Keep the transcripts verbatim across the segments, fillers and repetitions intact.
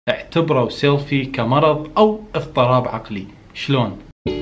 اعتبروا سيلفي كمرض أو اضطراب عقلي. شلون؟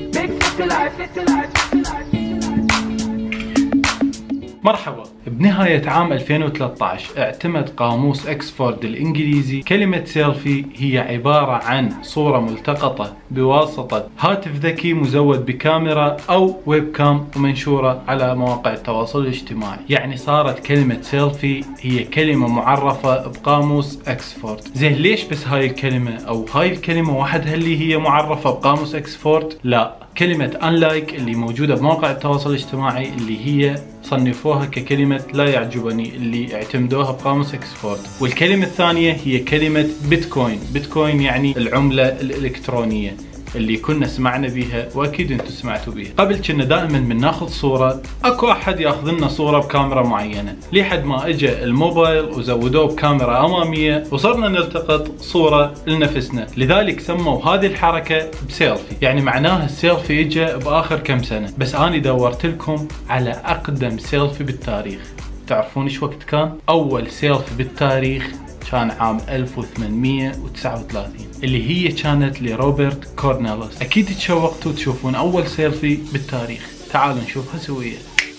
مرحبا. بنهاية عام ألفين وثلاثة عشر اعتمد قاموس اكسفورد الانجليزي كلمة سيلفي هي عبارة عن صورة ملتقطة بواسطة هاتف ذكي مزود بكاميرا او ويب كام ومنشورة على مواقع التواصل الاجتماعي. يعني صارت كلمة سيلفي هي كلمة معرفة بقاموس اكسفورد. زين ليش بس هاي الكلمة او هاي الكلمة وحدها اللي هي معرفة بقاموس اكسفورد؟ لا، كلمة unlike اللي موجودة بمواقع التواصل الاجتماعي اللي هي صنفوها ككلمة لا يعجبني اللي اعتمدوها بقاموس اكسفورد. والكلمة الثانية هي كلمة بيتكوين. بيتكوين يعني العملة الإلكترونية اللي كنا سمعنا بيها واكيد انتم سمعتوا بيها. قبل كنا دائما من ناخذ صورة اكو احد ياخذ لنا صورة بكاميرا معينة، لحد ما اجى الموبايل وزودوه بكاميرا امامية وصرنا نلتقط صورة لنفسنا، لذلك سموا هذه الحركة بسيلفي. يعني معناها السيلفي اجى باخر كم سنة، بس اني دورت لكم على اقدم سيلفي بالتاريخ. تعرفون ايش وقت كان؟ اول سيلفي بالتاريخ كان عام ألف وثمانمية وتسعة وثلاثين اللي هي كانت لروبرت كورنيلوس. اكيد تشوقتوا تشوفون اول سيلفي بالتاريخ. تعالوا نشوفها سويا.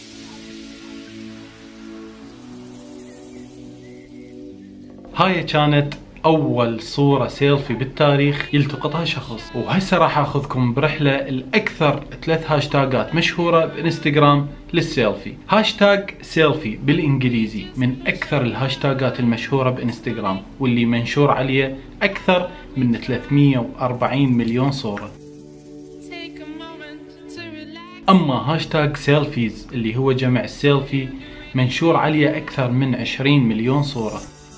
هاي كانت اول صورة سيلفي بالتاريخ يلتقطها شخص. وهسه راح اخذكم برحلة الاكثر ثلاث هاشتاجات مشهورة بانستغرام للسيلفي. هاشتاج سيلفي بالانجليزي من اكثر الهاشتاجات المشهورة بانستغرام واللي منشور عليه اكثر من ثلاثمية وأربعين مليون صورة. اما هاشتاج سيلفيز اللي هو جمع السيلفي منشور عليه اكثر من عشرين مليون صورة.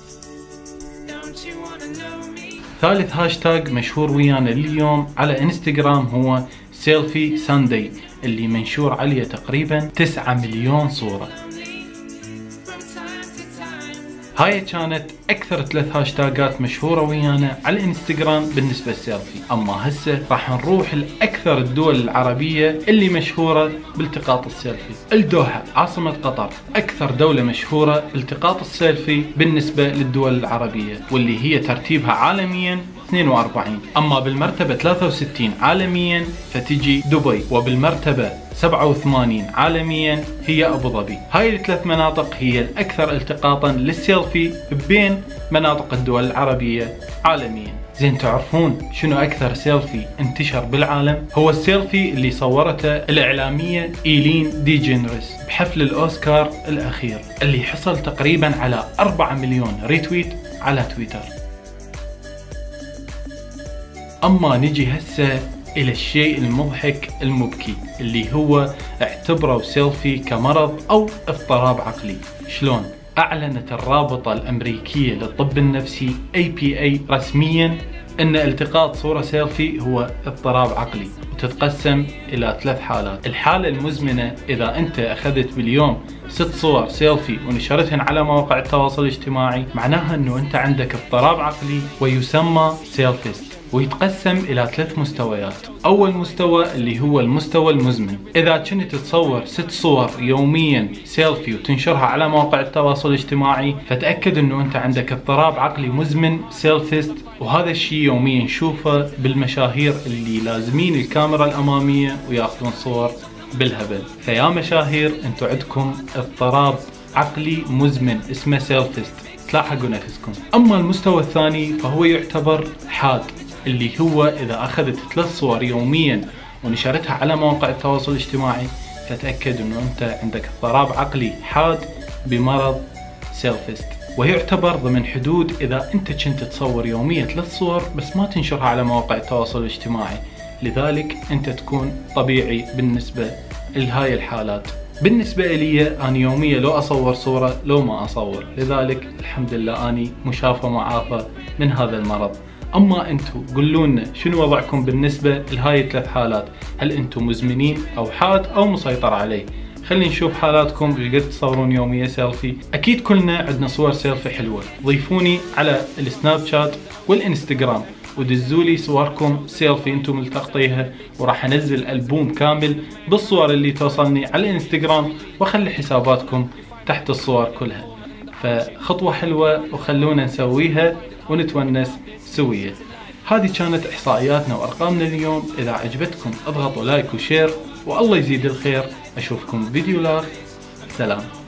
ثالث هاشتاج مشهور ويانا اليوم على انستغرام هو سيلفي ساندي اللي منشور عليه تقريبا تسعة مليون صورة. هاي كانت اكثر ثلاث هاشتاجات مشهورة ويانا على الانستغرام بالنسبة للسيلفي. اما هسه راح نروح لاكثر الدول العربية اللي مشهورة بالتقاط السيلفي. الدوحة عاصمة قطر اكثر دولة مشهورة بالتقاط السيلفي بالنسبة للدول العربية، واللي هي ترتيبها عالميا اثنين وأربعين. اما بالمرتبة ثلاثة وستين عالميا فتجي دبي، وبالمرتبة سبعة وثمانين عالميا هي ابو ظبي. هاي الثلاث مناطق هي الاكثر التقاطا للسيلفي بين مناطق الدول العربية عالميا. زين تعرفون شنو اكثر سيلفي انتشر بالعالم؟ هو السيلفي اللي صورته الاعلامية ايلين دي جينيرس بحفل الاوسكار الاخير اللي حصل تقريبا على أربعة مليون ريتويت على تويتر. اما نجي هسه الى الشيء المضحك المبكي اللي هو اعتبروا سيلفي كمرض او اضطراب عقلي. شلون؟ اعلنت الرابطة الامريكية للطب النفسي إيه بي إيه رسميا ان التقاط صورة سيلفي هو اضطراب عقلي، وتتقسم الى ثلاث حالات. الحالة المزمنة اذا انت اخذت باليوم ست صور سيلفي ونشرتهن على مواقع التواصل الاجتماعي معناها انه انت عندك اضطراب عقلي ويسمى سيلفيست، ويتقسم الى ثلاث مستويات. اول مستوى اللي هو المستوى المزمن، اذا كنت تصور ست صور يوميا سيلفي وتنشرها على مواقع التواصل الاجتماعي فتأكد انه انت عندك اضطراب عقلي مزمن سيلفيست. وهذا الشيء يوميا نشوفه بالمشاهير اللي لازمين الكاميرا الامامية وياخذون صور بالهبل. فيا مشاهير انتم عندكم اضطراب عقلي مزمن اسمه سيلفيست، تلاحقوا نفسكم. اما المستوى الثاني فهو يعتبر حاد، اللي هو اذا اخذت ثلاث صور يوميا ونشرتها على مواقع التواصل الاجتماعي فتأكد انه انت عندك اضطراب عقلي حاد بمرض سيلفيست. ويعتبر ضمن حدود اذا انت كنت تصور يوميا ثلاث صور بس ما تنشرها على مواقع التواصل الاجتماعي، لذلك انت تكون طبيعي بالنسبة لهاي الحالات. بالنسبة لي أنا يوميا لو أصور صورة لو ما أصور، لذلك الحمد لله أني مشافى معافى من هذا المرض. أما أنتم قولوا لنا شنو وضعكم بالنسبة لهاي الثلاث حالات؟ هل أنتم مزمنين أو حاد أو مسيطر عليه؟ خلينا نشوف حالاتكم ايش قد تصورون يوميا سيلفي. أكيد كلنا عندنا صور سيلفي حلوة، ضيفوني على السناب شات والإنستغرام ودزولي صوركم سيلفي انتم ملتقطيها، وراح انزل ألبوم كامل بالصور اللي توصلني على الانستغرام واخلي حساباتكم تحت الصور كلها. فخطوة حلوة وخلونا نسويها ونتونس سوية. هذه كانت إحصائياتنا وأرقامنا اليوم. إذا عجبتكم اضغطوا لايك وشير، والله يزيد الخير. أشوفكم فيديو لاخر. سلام.